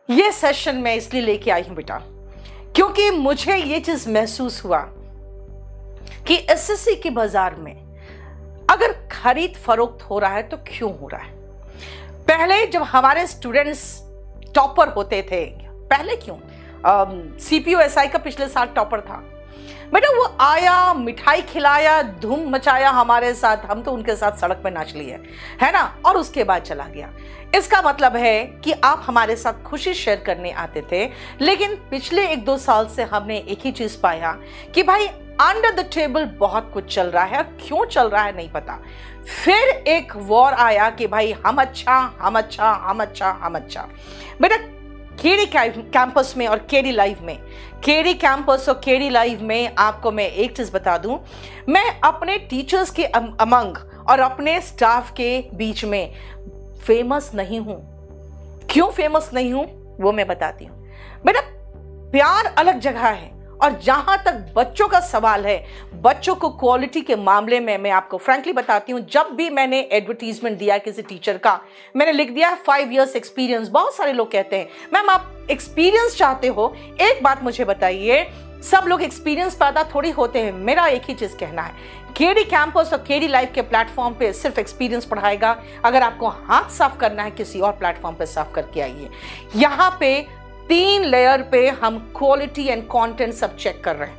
ये सेशन मैं इसलिए लेके आई हूं बेटा, क्योंकि मुझे ये चीज महसूस हुआ कि एसएससी के बाजार में अगर खरीद फरोख्त हो रहा है तो क्यों हो रहा है। पहले जब हमारे स्टूडेंट्स टॉपर होते थे, पहले क्यों, सीपीयू एसआई का पिछले साल टॉपर था बेटा, वो आया, मिठाई खिलाया, धूम मचाया हमारे साथ, हम तो उनके साथ सड़क पे नाच लिए, है ना, और उसके बाद चला गया। इसका मतलब है कि आप हमारे साथ खुशी शेयर करने आते थे, लेकिन पिछले 1-2 साल से हमने एक ही चीज पाया कि भाई अंडर द टेबल बहुत कुछ चल रहा है, और क्यों चल रहा है नहीं पता। फिर एक वॉर आया कि भाई हम अच्छा, हम अच्छा, हम अच्छा, हम अच्छा। बेटा केडी कैंपस में और केडी लाइव में, केडी कैंपस और केडी लाइव में आपको मैं एक चीज बता दूं, मैं अपने टीचर्स के अमंग और अपने स्टाफ के बीच में फेमस नहीं हूं। क्यों फेमस नहीं हूं वो मैं बताती हूं। बेटा प्यार अलग जगह है, और जहां तक बच्चों का सवाल है, बच्चों को क्वालिटी के मामले में मैं आपको फ्रैंकली बताती हूं, जब भी मैंने एडवर्टीजमेंट दिया किसी टीचर का, मैंने लिख दिया 5 years एक्सपीरियंस। बहुत सारे लोग कहते हैं मैम आप एक्सपीरियंस चाहते हो, एक बात मुझे बताइए, सब लोग एक्सपीरियंस पैदा थोड़ी होते हैं। मेरा एक ही चीज कहना है, केडी कैंपस और केडी लाइव के प्लेटफॉर्म पे सिर्फ एक्सपीरियंस पढ़ाएगा। अगर आपको हाथ साफ करना है किसी और प्लेटफॉर्म पे साफ करके आइए। यहाँ पे 3 लेयर पे हम क्वालिटी एंड कंटेंट सब चेक कर रहे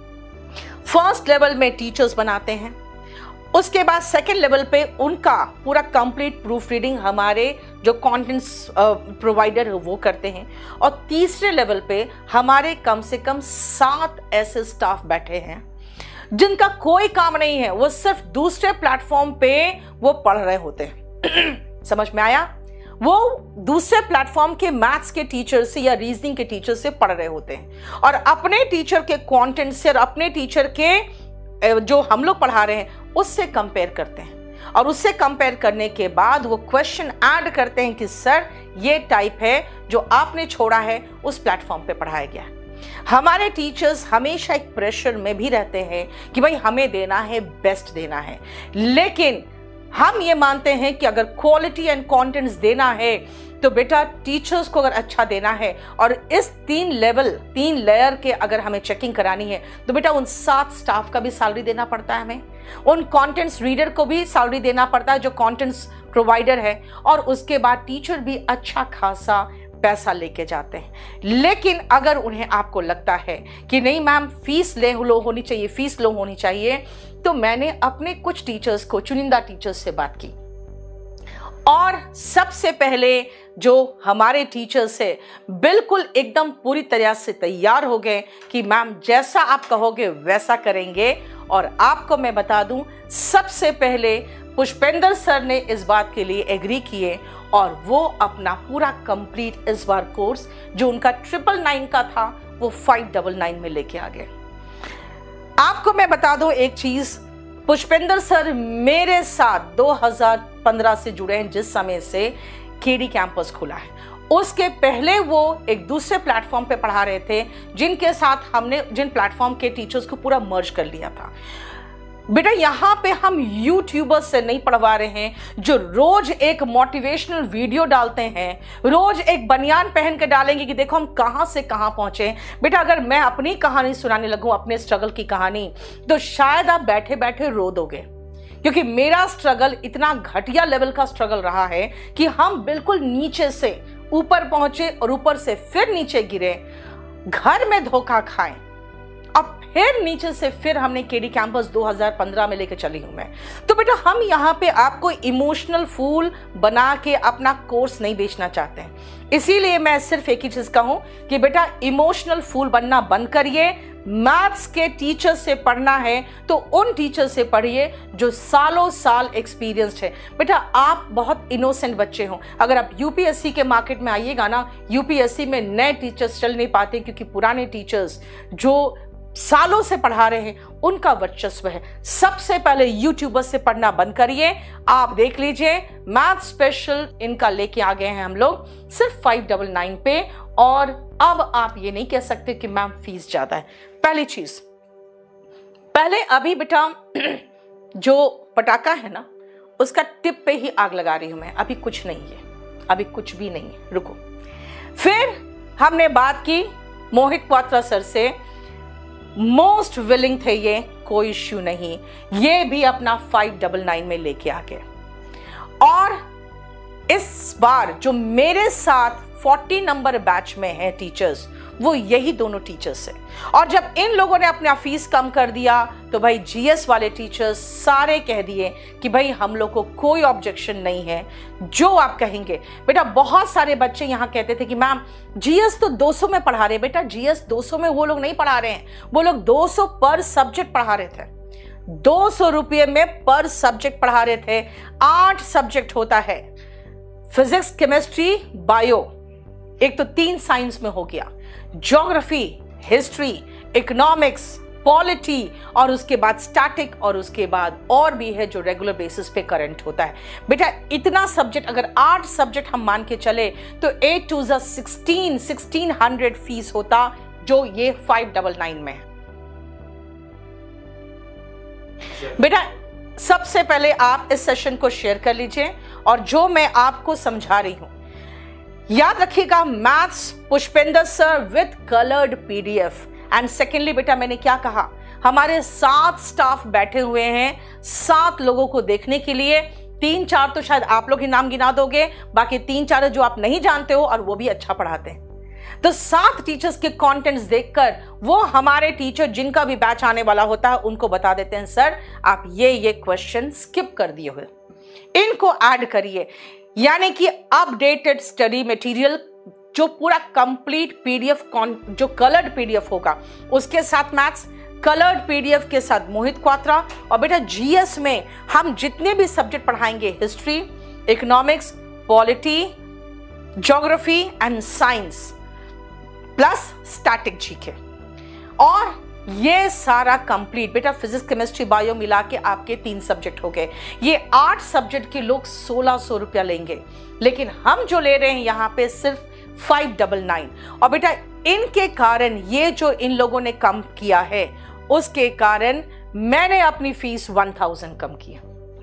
हैं। फर्स्ट लेवल में टीचर्स बनाते हैं, उसके बाद सेकंड लेवल पे उनका पूरा कंप्लीट प्रूफ रीडिंग हमारे जो कंटेंट्स प्रोवाइडर है वो करते हैं, और तीसरे लेवल पे हमारे कम से कम 7 ऐसे स्टाफ बैठे हैं जिनका कोई काम नहीं है, वो सिर्फ दूसरे प्लेटफॉर्म पे वो पढ़ रहे होते हैं। समझ में आया? वो दूसरे प्लेटफॉर्म के मैथ्स के टीचर से या रीजनिंग के टीचर से पढ़ रहे होते हैं, और अपने टीचर के कंटेंट से और अपने टीचर के जो हम लोग पढ़ा रहे हैं उससे कंपेयर करते हैं, और उससे कंपेयर करने के बाद वो क्वेश्चन ऐड करते हैं कि सर ये टाइप है जो आपने छोड़ा है उस प्लेटफॉर्म पे पढ़ाया गया। हमारे टीचर्स हमेशा एक प्रेशर में भी रहते हैं कि भाई हमें देना है, बेस्ट देना है, लेकिन हम ये मानते हैं कि अगर क्वालिटी एंड कंटेंट्स देना है तो बेटा टीचर्स को अगर अच्छा देना है, और इस 3 लेयर के अगर हमें चेकिंग करानी है तो बेटा उन 7 स्टाफ का भी सैलरी देना पड़ता है, हमें उन कंटेंट्स रीडर को भी सैलरी देना पड़ता है जो कंटेंट्स प्रोवाइडर है, और उसके बाद टीचर भी अच्छा खासा पैसा लेके जाते हैं। लेकिन अगर उन्हें आपको लगता है कि नहीं मैम फीस लो होनी चाहिए, फीस लो होनी चाहिए, तो मैंने अपने कुछ टीचर्स को, चुनिंदा टीचर्स से बात की, और सबसे पहले जो हमारे टीचर्स है बिल्कुल एकदम पूरी तरह से तैयार हो गए कि मैम जैसा आप कहोगे वैसा करेंगे। और आपको मैं बता दूं, सबसे पहले पुष्पेंद्र सर ने इस बात के लिए एग्री किए, और वो अपना पूरा कंप्लीट इस बार कोर्स जो उनका 999 का था वो 599 में लेके आ गए। आपको मैं बता दूं एक चीज, पुष्पेंद्र सर मेरे साथ 2015 से जुड़े हैं, जिस समय से केडी कैंपस खुला है। उसके पहले वो एक दूसरे प्लेटफॉर्म पे पढ़ा रहे थे, जिनके साथ हमने जिन प्लेटफॉर्म के टीचर्स को पूरा मर्ज कर लिया था। बेटा यहाँ पे हम यूट्यूबर्स से नहीं पढ़वा रहे हैं जो रोज एक मोटिवेशनल वीडियो डालते हैं, रोज एक बनियान पहन के डालेंगे कि देखो हम कहां से कहां पहुंचे। बेटा अगर मैं अपनी कहानी सुनाने लगूं, अपने स्ट्रगल की कहानी, तो शायद आप बैठे बैठे रो दोगे, क्योंकि मेरा स्ट्रगल इतना घटिया लेवल का स्ट्रगल रहा है कि हम बिल्कुल नीचे से ऊपर पहुंचे और ऊपर से फिर नीचे गिरे, घर में धोखा खाएं, अब फिर नीचे से फिर हमने केडी कैंपस 2015 में लेके चली हूं मैं। तो बेटा हम यहाँ पे आपको इमोशनल फूल बना के अपना कोर्स नहीं बेचना चाहते हैं, इसीलिए मैं सिर्फ एक ही चीज कहूं कि बेटा इमोशनल फूल बनना बंद करिए। मैथ्स के टीचर से पढ़ना है तो उन टीचर से पढ़िए जो सालों साल एक्सपीरियंस्ड है। बेटा आप बहुत इनोसेंट बच्चे हो, अगर आप यूपीएससी के मार्केट में आइएगा ना, यूपीएससी में नए टीचर्स चल नहीं पाते, क्योंकि पुराने टीचर्स जो सालों से पढ़ा रहे हैं उनका वर्चस्व है। सबसे पहले यूट्यूबर से पढ़ना बंद करिए। आप देख लीजिए मैथ स्पेशल इनका लेके आ गए हैं हम लोग सिर्फ 599 पे, और अब आप ये नहीं कह सकते कि मैम फीस ज्यादा है। पहली चीज, पहले अभी बेटा जो पटाखा है ना उसका टिप पे ही आग लगा रही हूं मैं, अभी कुछ नहीं है, अभी कुछ भी नहीं है, रुको। फिर हमने बात की मोहित क्वात्रा सर से, मोस्ट विलिंग थे ये, कोई इश्यू नहीं, ये भी अपना 599 में लेके आ गए। और इस बार जो मेरे साथ 40 नंबर बैच में है टीचर्स, वो यही दोनों टीचर्स है। और जब इन लोगों ने अपना फीस कम कर दिया तो भाई जीएस वाले टीचर्स सारे कह दिए कि भाई हम लोग को कोई ऑब्जेक्शन नहीं है, जो आप कहेंगे। बेटा बहुत सारे बच्चे यहाँ कहते थे कि मैम जीएस तो 200 में पढ़ा रहे। बेटा जीएस 200 में वो लोग नहीं पढ़ा रहे हैं, वो लोग 200 पर सब्जेक्ट पढ़ा रहे थे, 200 रुपये में पर सब्जेक्ट पढ़ा रहे थे। 8 सब्जेक्ट होता है, फिजिक्स, केमिस्ट्री, बायो, एक तो 3 साइंस में हो गया, ज्योग्राफी, हिस्ट्री, इकोनॉमिक्स, पॉलिटी, और उसके बाद स्टैटिक, और उसके बाद और भी है जो रेगुलर बेसिस पे करंट होता है। बेटा इतना सब्जेक्ट, अगर 8 सब्जेक्ट हम मान के चले तो 8 2 1600 फीस होता, जो ये 599 में है। बेटा सबसे पहले आप इस सेशन को शेयर कर लीजिए, और जो मैं आपको समझा रही हूं याद रखिएगा, maths Pushpendra sir with coloured PDF. And secondly बेटा मैंने क्या कहा, हमारे 7 स्टाफ बैठे हुए हैं 7 लोगों को देखने के लिए। 3-4 तो शायद आप लोग ही नाम गिना दोगे, बाकी 3-4 जो आप नहीं जानते हो, और वो भी अच्छा पढ़ाते हैं। तो 7 टीचर्स के कंटेंट्स देखकर वो हमारे टीचर जिनका भी बैच आने वाला होता है उनको बता देते हैं, सर आप ये क्वेश्चन स्किप कर दिए हुए, इनको ऐड करिए। यानी कि अपडेटेड स्टडी मटेरियल, जो पूरा कंप्लीट पीडीएफ, जो कलर्ड पीडीएफ होगा, उसके साथ मैथ्स, कलर्ड पीडीएफ के साथ मोहित क्वात्रा। और बेटा जीएस में हम जितने भी सब्जेक्ट पढ़ाएंगे, history, economics, polity, geography and science, plus static GK, और ये सारा कंप्लीट। बेटा फिजिक्स, केमिस्ट्री, बायो मिला के आपके 3 सब्जेक्ट हो गए। ये 8 सब्जेक्ट के लोग 1600 रुपया लेंगे, लेकिन हम जो ले रहे हैं यहाँ पे सिर्फ 599। और बेटा इनके कारण, ये जो इन लोगों ने कम किया है, उसके कारण मैंने अपनी फीस 1000 कम किया।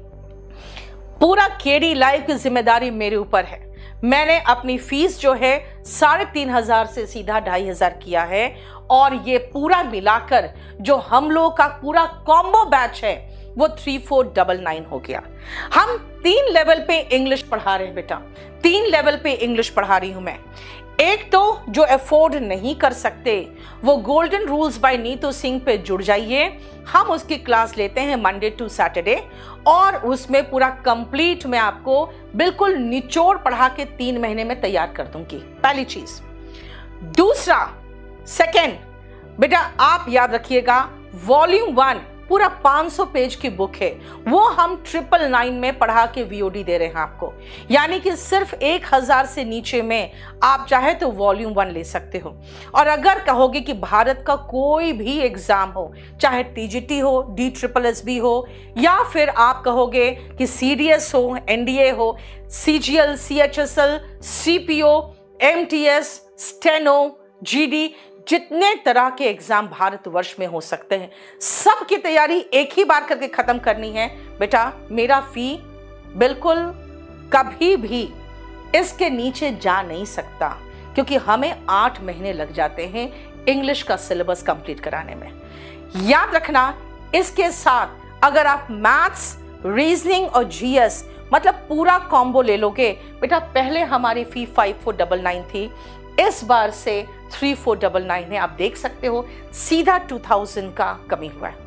पूरा केडी लाइव की जिम्मेदारी मेरे ऊपर है। मैंने अपनी फीस जो है 3500 से सीधा 2500 किया है, और ये पूरा मिलाकर जो हम लोगों का पूरा कॉम्बो बैच है वो 3499 हो गया। हम 3 लेवल पे इंग्लिश पढ़ा रहे हैं बेटा, 3 लेवल पे इंग्लिश पढ़ा रही हूं मैं। एक तो जो अफोर्ड नहीं कर सकते वो golden rules by Neetu Singh पे जुड़ जाइए। हम उसकी क्लास लेते हैं मंडे टू सैटरडे, और उसमें पूरा कंप्लीट मैं आपको बिल्कुल निचोड़ पढ़ा के 3 महीने में तैयार कर दूंगी, पहली चीज। दूसरा, सेकेंड, बेटा आप याद रखिएगा, वॉल्यूम 1 पूरा 500 पेज की बुक है, वो हम 999 में पढ़ा के वीओडी दे रहे हैं आपको। यानी कि सिर्फ 1000 से नीचे में आप चाहे तो वॉल्यूम 1 ले सकते हो। और अगर कहोगे कि भारत का कोई भी एग्जाम हो, चाहे टीजीटी हो, DSSB हो, या फिर आप कहोगे कि CDS हो, NDA हो, CGL, CHSL, CPO, MTS, steno, GD, जितने तरह के एग्जाम भारतवर्ष में हो सकते हैं, सब की तैयारी एक ही बार करके खत्म करनी है। बेटा मेरा फी बिल्कुल कभी भी इसके नीचे जा नहीं सकता, क्योंकि हमें 8 महीने लग जाते हैं इंग्लिश का सिलेबस कंप्लीट कराने में। याद रखना, इसके साथ अगर आप मैथ्स, रीजनिंग और जीएस मतलब पूरा कॉम्बो ले लोगे, बेटा पहले हमारी फी 5499 थी, इस बार से 3499 है। आप देख सकते हो सीधा 2000 का कमी हुआ है।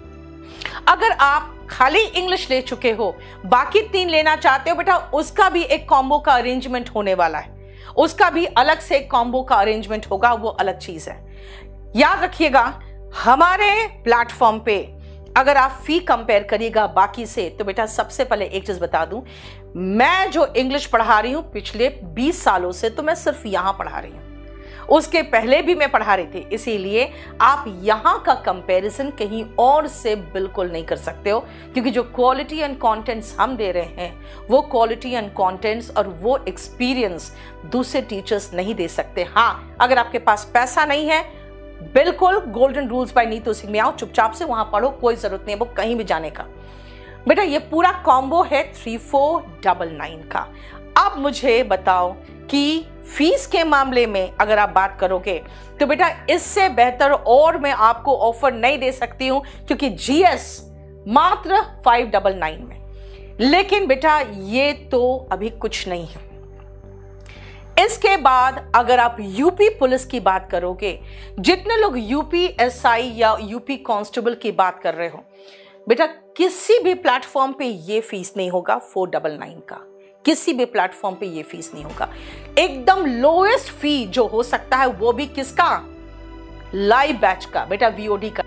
अगर आप खाली इंग्लिश ले चुके हो, बाकी 3 लेना चाहते हो, बेटा उसका भी एक कॉम्बो का अरेंजमेंट होने वाला है, उसका भी अलग से एक कॉम्बो का अरेंजमेंट होगा, वो अलग चीज है। याद रखिएगा, हमारे प्लेटफॉर्म पे अगर आप फी कंपेयर करिएगा बाकी से, तो बेटा सबसे पहले एक चीज बता दूं, मैं जो इंग्लिश पढ़ा रही हूं पिछले 20 सालों से, तो मैं सिर्फ यहां पढ़ा रही हूं, उसके पहले भी मैं पढ़ा रही थी। इसीलिए आप यहां का कंपैरिजन कहीं और से बिल्कुल नहीं कर सकते हो, क्योंकि जो क्वालिटी एंड कंटेंट्स हम दे रहे हैं, वो क्वालिटी एंड कंटेंट्स और वो एक्सपीरियंस दूसरे टीचर्स नहीं दे सकते। हाँ, अगर आपके पास पैसा नहीं है, बिल्कुल golden rules by Neetu Singh में आओ, चुपचाप से वहां पढ़ो, कोई जरूरत नहीं है वो कहीं भी जाने का। बेटा ये पूरा कॉम्बो है 3499 का। अब मुझे बताओ कि फीस के मामले में अगर आप बात करोगे तो बेटा इससे बेहतर और मैं आपको ऑफर नहीं दे सकती हूं, क्योंकि जीएस मात्र 599 में। लेकिन बेटा ये तो अभी कुछ नहीं है। इसके बाद अगर आप यूपी पुलिस की बात करोगे, जितने लोग यूपी एसआई या यूपी कांस्टेबल की बात कर रहे हो, बेटा किसी भी प्लेटफॉर्म पे ये फीस नहीं होगा 499 का, किसी भी प्लेटफॉर्म पे ये फीस नहीं होगा। एकदम लोएस्ट फी जो हो सकता है वो भी किसका? लाइव बैच का, बेटा वीओडी का।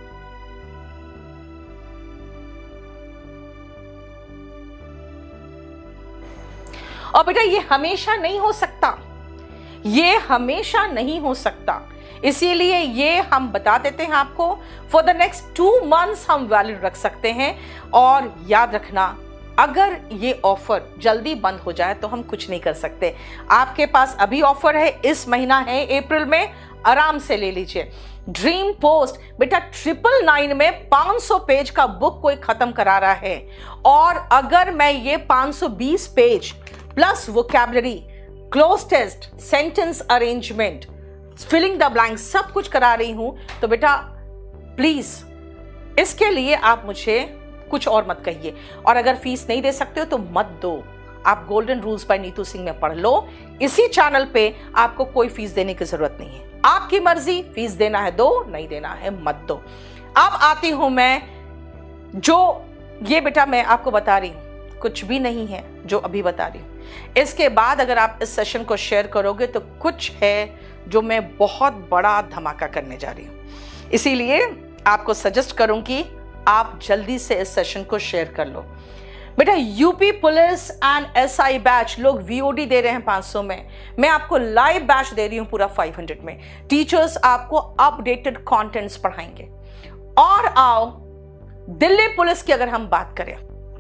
और बेटा ये हमेशा नहीं हो सकता, ये हमेशा नहीं हो सकता, इसीलिए ये हम बता देते हैं आपको। फॉर द नेक्स्ट 2 months हम वैलिड रख सकते हैं। और याद रखना, अगर ये ऑफर जल्दी बंद हो जाए तो हम कुछ नहीं कर सकते। आपके पास अभी ऑफर है, इस महीना है अप्रैल में, आराम से ले लीजिए। ड्रीम पोस्ट बेटा 999 में 500 पेज का बुक कोई खत्म करा रहा है, और अगर मैं ये 520 page plus vocabulary, cloze test, sentence arrangement, filling the blank सब कुछ करा रही हूं, तो बेटा प्लीज इसके लिए आप मुझे कुछ और मत कहिए। और अगर फीस नहीं दे सकते हो तो मत दो, आप golden rules by Neetu Singh में पढ़ लो। इसी चैनल पे आपको कोई फीस देने की जरूरत नहीं है, आपकी मर्जी, फीस देना है दो, नहीं देना है मत दो। अब आती हूं मैं, जो ये बेटा मैं आपको बता रही हूं कुछ भी नहीं है जो अभी बता रही हूं। इसके बाद अगर आप इस सेशन को शेयर करोगे तो कुछ है जो मैं बहुत बड़ा धमाका करने जा रही हूं, इसीलिए आपको सजेस्ट करूंगी आप जल्दी से इस सेशन को शेयर कर लो। बेटा UP police and SI batch लोग वीओडी दे रहे हैं 500 में, मैं आपको लाइव बैच दे रही हूं पूरा 500 में। टीचर्स आपको अपडेटेड कंटेंट्स पढ़ाएंगे। और आओ दिल्ली पुलिस की अगर हम बात करें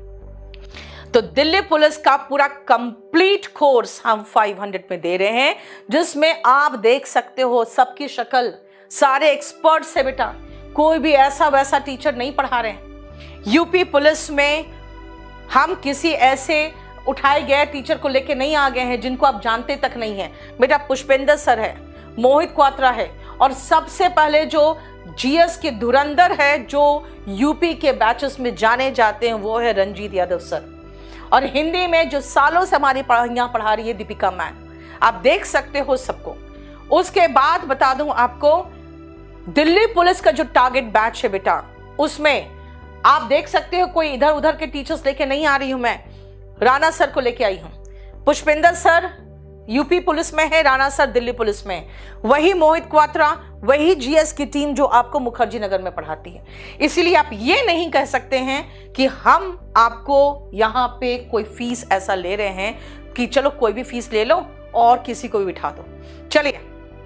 तो दिल्ली पुलिस का पूरा कंप्लीट कोर्स हम 500 में दे रहे हैं, जिसमें आप देख सकते हो सबकी शक्ल, सारे एक्सपर्ट्स है बेटा, कोई भी ऐसा वैसा टीचर नहीं पढ़ा रहे हैं। यूपी पुलिस में हम किसी ऐसे उठाए गए टीचर को लेके नहीं आ गए हैं जिनको आप जानते तक नहीं है। बेटा पुष्पेंद्र सर है, मोहित क्वात्रा है, और सबसे पहले जो जीएस के धुरंधर है जो यूपी के बैचेस में जाने जाते हैं वो है रंजीत यादव सर। और हिंदी में जो सालों से हमारी पढ़ाइयाँ पढ़ा रही है दीपिका मैम, आप देख सकते हो सबको। उसके बाद बता दूं आपको, दिल्ली पुलिस का जो टारगेट बैच है बेटा, उसमें आप देख सकते हो कोई इधर उधर के टीचर्स लेके नहीं आ रही हूं मैं, राणा सर को लेके आई हूं। पुष्पेंद्र सर यूपी पुलिस में है, राणा सर दिल्ली पुलिस में, वही मोहित क्वात्रा, वही जीएस की टीम जो आपको मुखर्जी नगर में पढ़ाती है। इसीलिए आप ये नहीं कह सकते हैं कि हम आपको यहाँ पे कोई फीस ऐसा ले रहे हैं कि चलो कोई भी फीस ले लो और किसी को भी बिठा दो। चलिए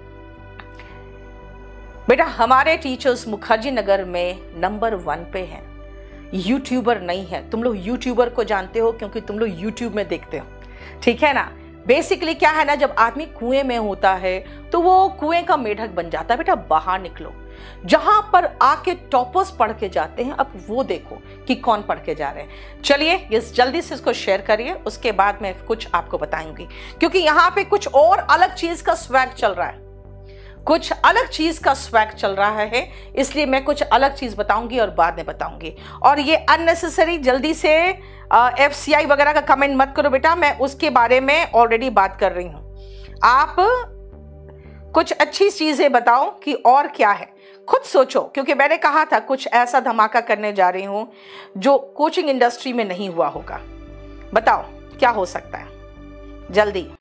बेटा, हमारे टीचर्स मुखर्जी नगर में नंबर 1 पे हैं, यूट्यूबर नहीं है। तुम लोग यूट्यूबर को जानते हो क्योंकि तुम लोग यूट्यूब में देखते हो, ठीक है ना। बेसिकली क्या है ना, जब आदमी कुएं में होता है तो वो कुएं का मेढक बन जाता है। बेटा बाहर निकलो, जहां पर आके टॉपर्स पढ़ के जाते हैं, अब वो देखो कि कौन पढ़ के जा रहे हैं। चलिए इस जल्दी से इसको शेयर करिए, उसके बाद मैं कुछ आपको बताऊंगी, क्योंकि यहाँ पे कुछ और अलग चीज का स्वैग चल रहा है, कुछ अलग चीज का स्वैग चल रहा है, इसलिए मैं कुछ अलग चीज बताऊंगी और बाद में बताऊंगी। और ये अननेसेसरी जल्दी से FCI वगैरह का कमेंट मत करो बेटा, मैं उसके बारे में ऑलरेडी बात कर रही हूं। आप कुछ अच्छी चीजें बताओ कि और क्या है, खुद सोचो, क्योंकि मैंने कहा था कुछ ऐसा धमाका करने जा रही हूं जो कोचिंग इंडस्ट्री में नहीं हुआ होगा। बताओ क्या हो सकता है, जल्दी।